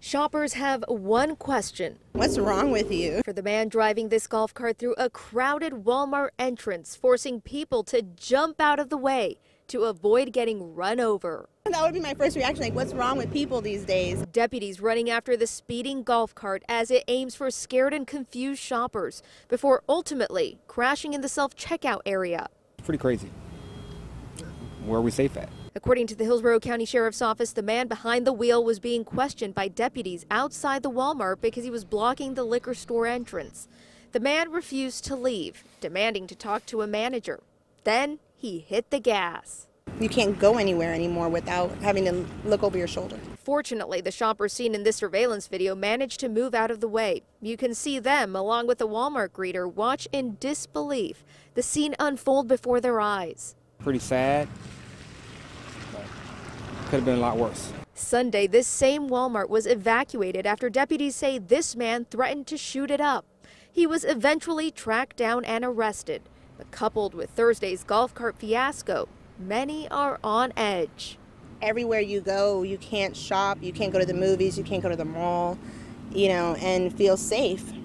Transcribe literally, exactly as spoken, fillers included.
Shoppers have one question. What's wrong with you? For the man driving this golf cart through a crowded Walmart entrance, forcing people to jump out of the way to avoid getting run over. That would be my first reaction, like, what's wrong with people these days? Deputies running after the speeding golf cart as it aims for scared and confused shoppers before ultimately crashing in the self-checkout area. Pretty crazy. Where are we safe at? According to the Hillsborough County Sheriff's Office, the man behind the wheel was being questioned by deputies outside the Walmart because he was blocking the liquor store entrance. The man refused to leave, demanding to talk to a manager. Then he hit the gas. You can't go anywhere anymore without having to look over your shoulder. Fortunately, the shoppers seen in this surveillance video managed to move out of the way. You can see them, along with the Walmart greeter, watch in disbelief the scene unfold before their eyes. Pretty sad. Could have been a lot worse. Sunday, this same Walmart was evacuated after deputies say this man threatened to shoot it up. He was eventually tracked down and arrested. But coupled with Thursday's golf cart fiasco, many are on edge. Everywhere you go, you can't shop, you can't go to the movies, you can't go to the mall, you know, and feel safe.